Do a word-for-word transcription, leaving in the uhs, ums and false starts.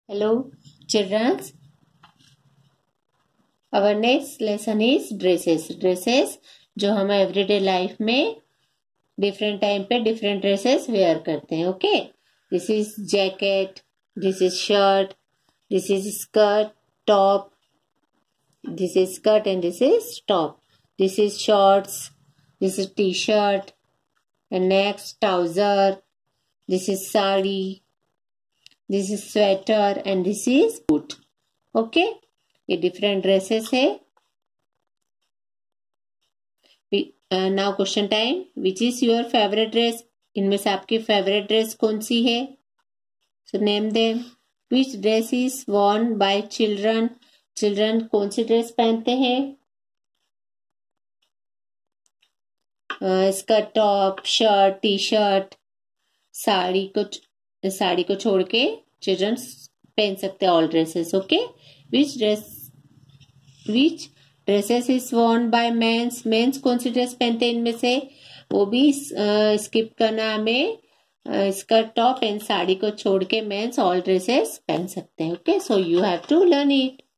Hello, children. Our next lesson is dresses. Dresses जो हम everyday life में different time पे डिफरेंट ड्रेसेस वेयर करते हैं. Okay, this is jacket, this is shirt, this is skirt, top, this is skirt and this is top, this is shorts, this is T shirt and next trouser, this is sari, this is sweater and this is boot. Okay, ये different dresses है. Now question time. Which is your favourite dress? इनमें से आपकी favourite dress कौन सी है? So name them. Which dress is worn by children? Children कौन सी ड्रेस पहनते हैं? इसका top, shirt, T shirt, sari को साड़ी को छोड़ के चिल्ड्रन पहन सकते हैं all dresses. Okay, which dress which dresses is worn by mens? Mens कौन सी ड्रेस पहनते हैं इनमें से? वो भी स्किप करना हमें. इसका टॉप एंड साड़ी को छोड़ के मेंस ऑल ड्रेसेस पहन सकते हैं. Okay, so you have to learn it.